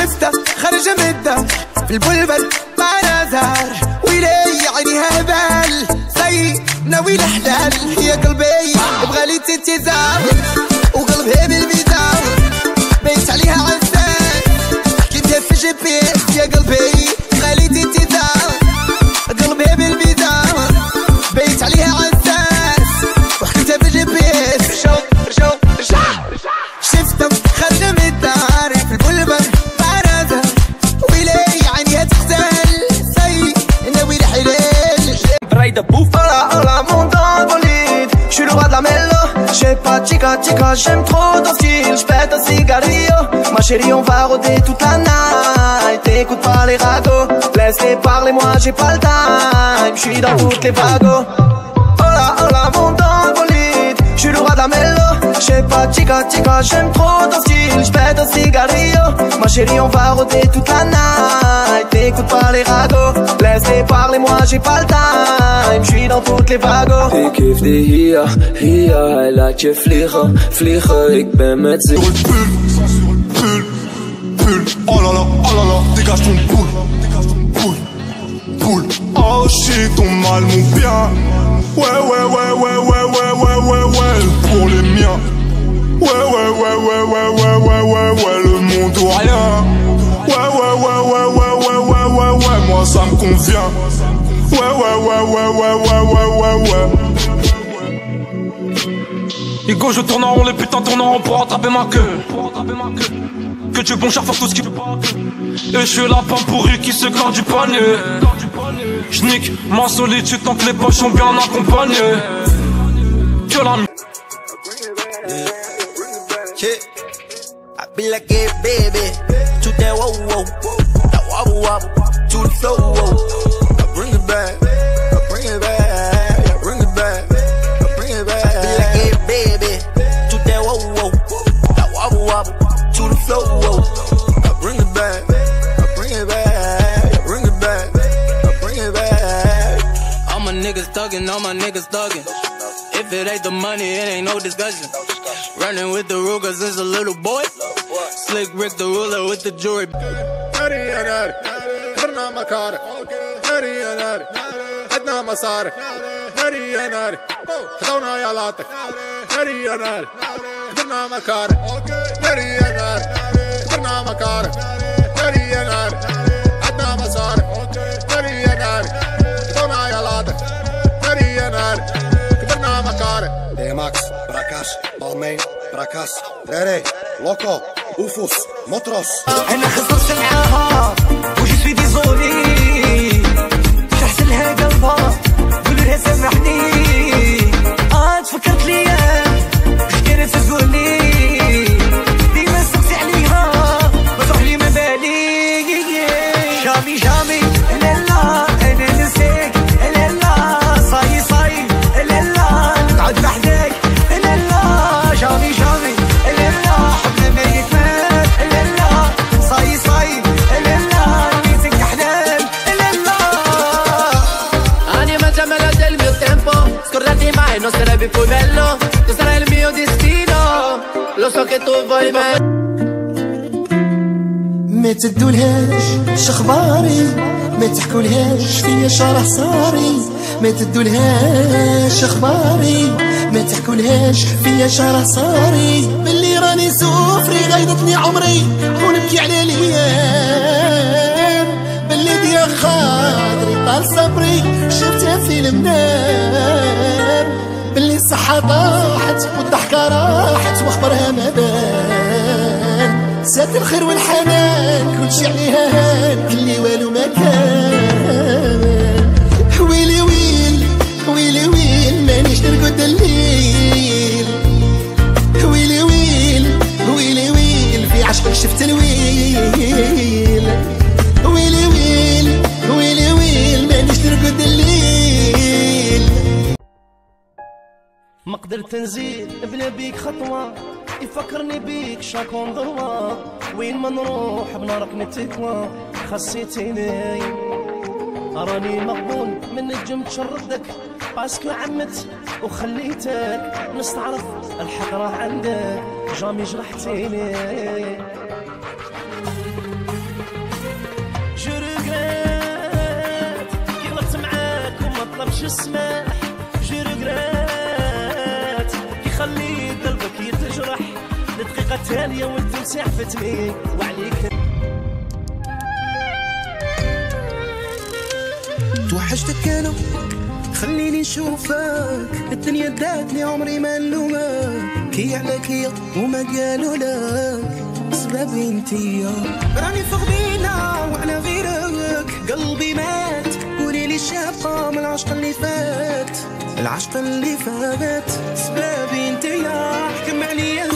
شفتها خارجة من الدار في البلبل مع نزار، ويلي عينيها هبال زي ناوي الحلال. يا قلبي بغالي تتزار وقلبها بالميزان، بيت عليها عزاز حكيتها في جي بي اس. يا قلبي بغالي تتزار قلبها بالميزان، بيت عليها عزاز وحكيتها في جي بي اس. رجع شفتها خارجة من الدار في البلبل مع نزار، ويلي عينيها تغزال زي ناوي الحلال. Raid bouffe. Hola, monte dans le bolide. J'suis le roi de la mélo. J'ai pas chica, j'aime trop ton style. J'pète un cigarillo. Ma chérie, on va rôder toute la night. T'écoutes pas les ragots. Laisse-les parler, moi j'ai pas le time. J'suis dans toutes les vagos. Hola, monte dans le bolide. J'suis le roi de la mélo. J'ai pas chica, j'aime trop ton style. J'pète un cigarillo. Ma chérie, on va rôder toute la night. T'écoutes pas les ragots. Laisse-les parler, moi j'ai pas le time. J'suis dans toutes les vagos. Ik geef die hier, hij laat je vliegen, ik ben met z'n. Pull, oh là là, dégage ton poule. Oh shit, ton mal, mon bien. Ouais, pour les miens. Ouais, le monde ou rien. Ouais, moi ça me convient. Ouais. Hugo, je tourne en rond, les putains tournent en rond pour rattraper ma queue. Que tu bon cher, faut tout ce qui peut pas. Et je suis la pomme pourrie qui se garde du panier. J'nique ma solitude tant que les poches sont bien accompagnées. Que la I be like it, baby. To that whoa, that wobble, to the flow. I bring it back. I bring it back. I be like it, baby. To that whoa, that wobble, to the flow. I bring it back. I bring it back. All my niggas thuggin', If it ain't the money, it ain't no discussion. Running with the Rugas is a little boy. Slick Rick the ruler with the jewelry. كبرنا مكارك ناري يا ناري عدنا مسارك ناري يا ناري خذونا يا لاطك ناري يا ناري كبرنا مكارك ناري يا ناري كبرنا مكارك ناري يا ناري عدنا مسارك ناري يا ناري خذونا يا لاطك ناري يا ناري كبرنا مكارك. ديماكس براكاش بالمين براكاس ريري لوكو اوفوس مطرس. انا خسرت معاها وجي سوي ديزولي، شحت لها قلبها قولي لها سامحني. تفكرت ليا واش كانت تقولي، ديما سقسي عليها ما تروح لي ما بالي. جامي لا انا نسيك لا صاي لا نقعد بحداك لا جامي لا حبنا ما يكمل لا صاي لا نيتك حلال لا. Animatemela del mio tempo, scordati mai, non sarebbe più bello. Tu sarai il mio destino, lo so che tu vuoi me. ما تدولهاش شخباري، ما تحكولهاش فيا شرح صاري. ما تدولهاش اخباري، ما تحكولهاش فيا شرح صاري. باللي راني سوفري غيظتني عمري ونبكي على الايام. باللي ديا خاطري طال صبري شفتها في المنام. باللي الصحة طاحت والضحكة راحت واخبارها ما بان. سات الخير والحنان كلشي عليها هان، كلي والو ما كان. ويلي مانيش نرقد الليل. ويلي في عشقك شفت الويل. ويلي مانيش نرقد الليل. ما قدرت نزيد بلا بيك خطوة، يفكرني بيك شاكون ضوى. وين ما نروح بنارك نتكوى، خسيتيني راني مقبول من نجم تشردك. باسكو عمت وخليتك نستعرف الحق راه عندك، جامي جرحتيني. السماح جي ريغرات يخلي قلبك يتجرح لدقيقة تالية وانت مسحفتني وعليك توحشتك انا خليني نشوفك الدنيا داتني عمري ما نلومك كي عليك وما قالوا لك سببي انتيا راني فقدينا وانا غيرك قلبي مات قولي لي شابة من العشق اللي فات العشق اللي فات سببي انتيا حكم عليا